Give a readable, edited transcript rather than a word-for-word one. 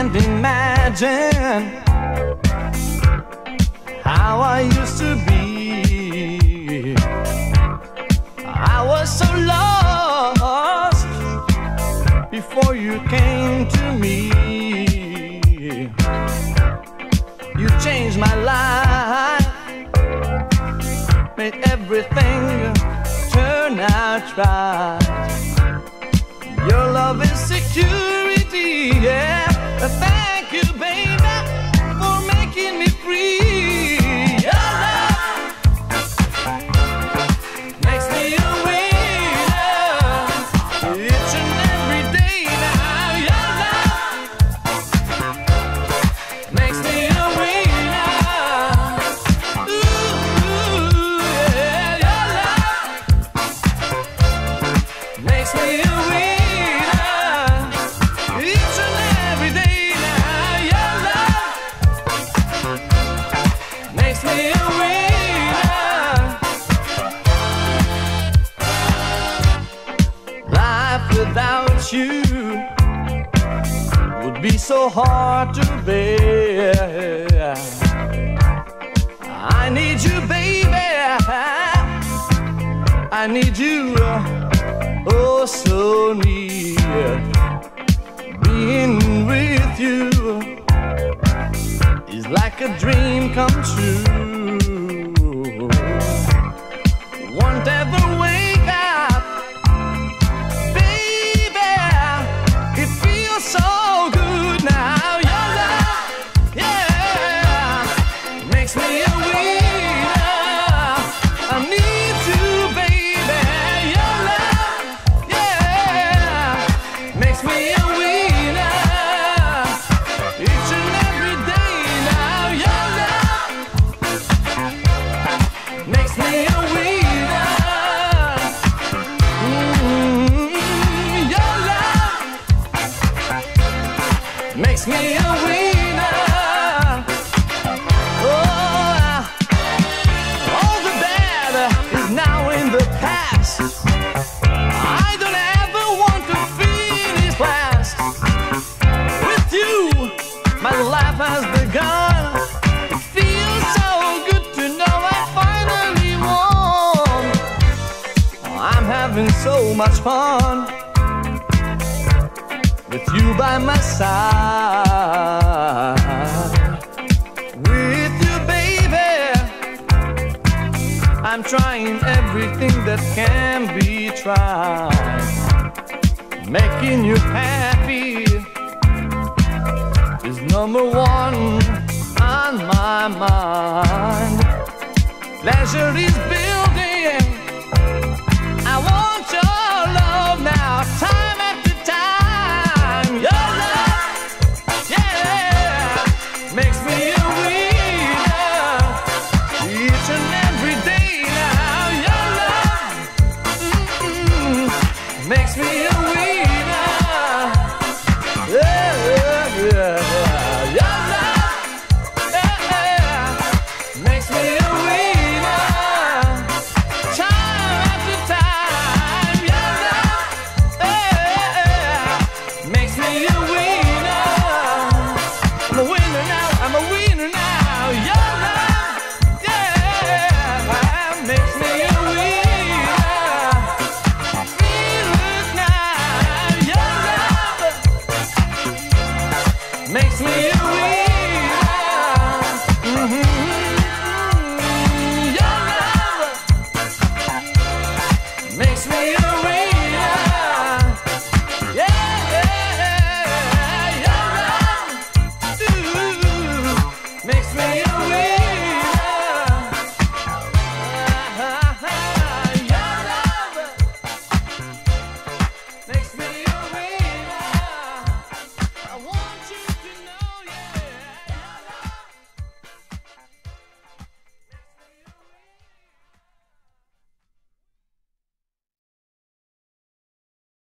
can't imagine how I used to be. I was so lost before you came to me. You changed my life, made everything turn out right. Your love is security, yeah. Thank you, baby, for making me free. Your love makes me a winner each and every day now. Your love makes me a winner. Ooh, yeah. Your love makes me a winner. Without you would be so hard to bear. I need you, baby. I need you, oh so near. Being with you is like a dream come true. Won't ever wake up, so good now. Your love, yeah, makes me a winner. I need you, baby. Your love, yeah, makes me a winner each and every day now. Your love makes me a winner. Your love makes me a winner. Oh, all the bad is now in the past. I don't ever want to finish last. With you, my life has begun. It feels so good to know I finally won. I'm having so much fun with you by my side. With you, baby, I'm trying everything that can be tried. Making you happy is number one on my mind. Pleasure is building. I want your love now, time after time. Your love, yeah, makes me a winner each and every day now. Your love makes me a winner. Yeah, yeah, yeah. Your love, yeah, makes me a winner time after time. Your love, yeah, makes me a winner. I'm a winner now, I'm a winner now. Your love, yeah, makes me a winner. Feel it now. Your love makes me a winner. Your love makes me a winner.